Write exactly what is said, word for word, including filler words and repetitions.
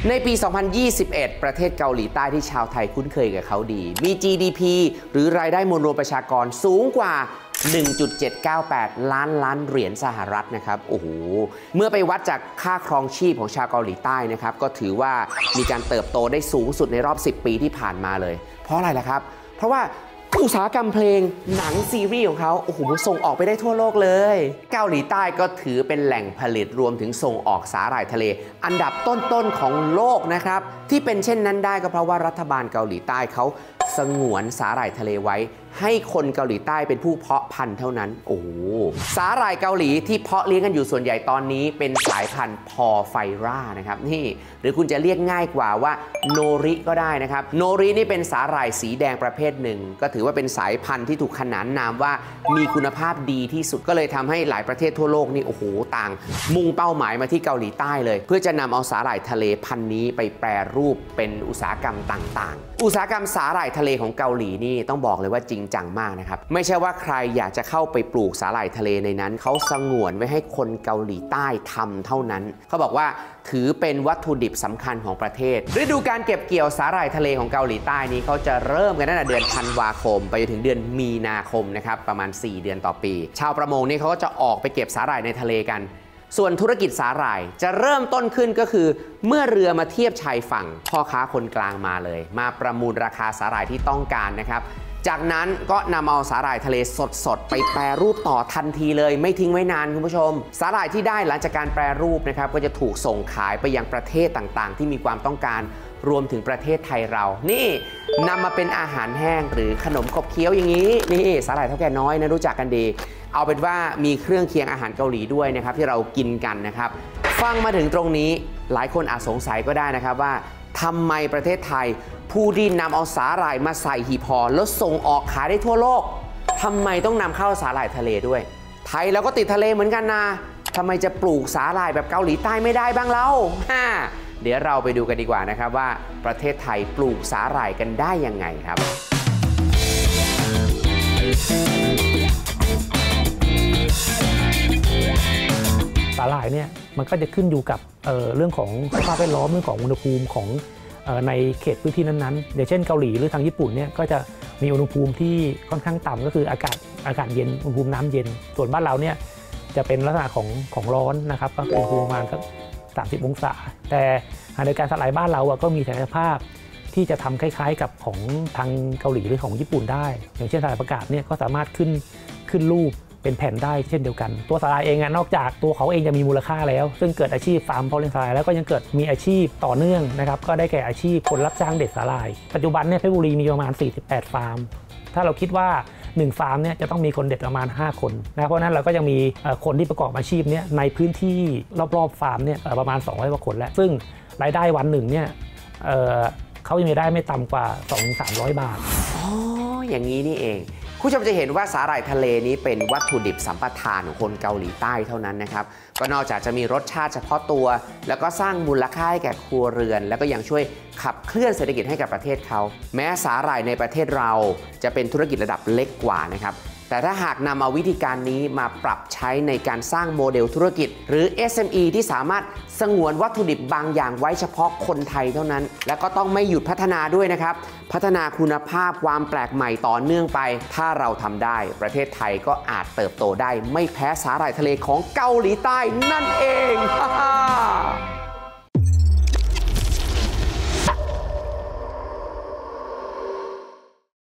ในปี สองพันยี่สิบเอ็ด ประเทศเกาหลีใต้ที่ชาวไทยคุ้นเคยกับเขาดีมี จี ดี พี หรือรายได้มวลรวมประชากรสูงกว่า หนึ่งจุดเจ็ดเก้าแปด ล้านล้านเหรียญสหรัฐนะครับโอ้โหเมื่อไปวัดจากค่าครองชีพของชาวเกาหลีใต้นะครับก็ถือว่ามีการเติบโตได้สูงสุดในรอบสิบปีที่ผ่านมาเลยเพราะอะไรล่ะครับเพราะว่าอุตสาหกรรมเพลงหนังซีรีส์ของเขาโอ้โหส่งออกไปได้ทั่วโลกเลยเกาหลีใต้ก็ถือเป็นแหล่งผลิตรวมถึงส่งออกสาหร่ายทะเลอันดับต้นๆของโลกนะครับที่เป็นเช่นนั้นได้ก็เพราะว่ารัฐบาลเกาหลีใต้เขาสงวนสาหร่ายทะเลไว้ให้คนเกาหลีใต้เป็นผู้เพาะพันธุ์เท่านั้นโอ้สาหร่ายเกาหลีที่เพาะเลี้ยงกันอยู่ส่วนใหญ่ตอนนี้เป็นสายพันธุ์พอไฟรานะครับนี่หรือคุณจะเรียกง่ายกว่าว่าโนริก็ได้นะครับโนรินี่เป็นสาหร่ายสีแดงประเภทหนึ่งก็ถือว่าเป็นสายพันธุ์ที่ถูกขนานนามว่ามีคุณภาพดีที่สุดก็เลยทำให้หลายประเทศทั่วโลกนี่โอ้โหต่างมุ่งเป้าหมายมาที่เกาหลีใต้เลยเพื่อจะนำเอาสาหร่ายทะเลพันธุ์นี้ไปแปรรูปเป็นอุตสาหกรรมต่างๆอุตสาหกรรมสาหร่ายทะเลของเกาหลีนี่ต้องบอกเลยว่าจริงจังมากนะครับไม่ใช่ว่าใครอยากจะเข้าไปปลูกสาหร่ายทะเลในนั้นเขาสงวนไว้ให้คนเกาหลีใต้ทำเท่านั้นเขาบอกว่าถือเป็นวัตถุดิบสำคัญของประเทศฤดูการเก็บเกี่ยวสาหร่ายทะเลของเกาหลีใต้นี้เขาจะเริ่มกันตั้งแต่เดือนธันวาคมไปจนถึงเดือนมีนาคมนะครับประมาณสี่เดือนต่อปีชาวประมงนี่เขาก็จะออกไปเก็บสาหร่ายในทะเลกันส่วนธุรกิจสาหร่ายจะเริ่มต้นขึ้นก็คือเมื่อเรือมาเทียบชายฝั่งพ่อค้าคนกลางมาเลยมาประมูลราคาสาหร่ายที่ต้องการนะครับจากนั้นก็นำเอาสาหร่ายทะเลสดๆไปแปรรูปต่อทันทีเลยไม่ทิ้งไว้นานคุณผู้ชมสาหร่ายที่ได้หลังจากการแปรรูปนะครับก็จะถูกส่งขายไปยังประเทศต่างๆที่มีความต้องการรวมถึงประเทศไทยเรานี่นำมาเป็นอาหารแห้งหรือขนมขบเคี้ยวอย่างนี้นี่สาหร่ายเท่าแก่น้อยนะรู้จักกันดีเอาเป็นว่ามีเครื่องเคียงอาหารเกาหลีด้วยนะครับที่เรากินกันนะครับฟังมาถึงตรงนี้หลายคนอาจสงสัยก็ได้นะครับว่าทำไมประเทศไทยผู้ที่นำเอาสาหร่ายมาใส่หีบห่อแล้วส่งออกขายได้ทั่วโลกทำไมต้องนำเข้าสาหร่ายทะเลด้วยไทยเราก็ติดทะเลเหมือนกันนะทำไมจะปลูกสาหร่ายแบบเกาหลีใต้ไม่ได้บ้างเล่าเดี๋ยวเราไปดูกันดีกว่านะครับว่าประเทศไทยปลูกสาหร่ายกันได้ยังไงครับสาหร่ายเนี่ยมันก็จะขึ้นอยู่กับ เ, เรื่องของสภาพแวดล้อมเรื่องของอุณหภูมิของในเขตพื้นที่นั้นๆอย่างเช่นเกาหลีหรือทางญี่ปุ่นเนี่ยก็จะมีอุณหภูมิที่ค่อนข้างต่ำก็คืออากาศอากาศเย็นอุณหภูมิน้ำเย็นส่วนบ้านเราเนี่ยจะเป็นลักษณะของของร้อนนะครับก็อุณหภูมิประมาณสักสามสิบองศาแต่ในการสลายบ้านเราก็มีศักยภาพที่จะทำคล้ายๆกับของทางเกาหลีหรือของญี่ปุ่นได้อย่างเช่นสลายประกาศเนี่ยก็สามารถขึ้นขึ้นรูปเป็นแผ่นได้เช่นเดียวกันตัวสาหร่ายเองนอกจากตัวเขาเองจะมีมูลค่าแล้วซึ่งเกิดอาชีพฟาร์มเพาะเลี้ยงสาหร่ายแล้วก็ยังเกิดมีอาชีพต่อเนื่องนะครับก็ได้แก่อาชีพคนรับจ้างเด็ดสาหร่ายปัจจุบันเนี่ยเพชรบุรีมีประมาณสี่สิบแปดฟาร์มถ้าเราคิดว่าหนึ่งฟาร์มเนี่ยจะต้องมีคนเด็ดประมาณห้าคนนะเพราะนั้นเราก็ยังมีคนที่ประกอบอาชีพเนี่ยในพื้นที่รอบๆฟาร์มเนี่ยประมาณสองร้อยกว่าคนแล้วซึ่งรายได้วันหนึ่งเนี่ยเเขาจะมีได้ไม่ต่ำกว่า สองถึงสามร้อย บาทอ๋ออย่างนี้นี่เองผู้ชมจะเห็นว่าสาหร่ายทะเลนี้เป็นวัตถุดิบสัมปทานของคนเกาหลีใต้เท่านั้นนะครับก็นอกจากจะมีรสชาติเฉพาะตัวแล้วก็สร้างมูลค่าให้แก่ครัวเรือนแล้วก็ยังช่วยขับเคลื่อนเศรษฐกิจให้กับประเทศเขาแม้สาหร่ายในประเทศเราจะเป็นธุรกิจระดับเล็กกว่านะครับแต่ถ้าหากนำเอาวิธีการนี้มาปรับใช้ในการสร้างโมเดลธุรกิจหรือ เอส เอ็ม อี ที่สามารถสงวนวัตถุดิบบางอย่างไว้เฉพาะคนไทยเท่านั้นและก็ต้องไม่หยุดพัฒนาด้วยนะครับพัฒนาคุณภาพความแปลกใหม่ต่อเนื่องไปถ้าเราทำได้ประเทศไทยก็อาจเติบโตได้ไม่แพ้สาหร่ายทะเลของเกาหลีใต้นั่นเอง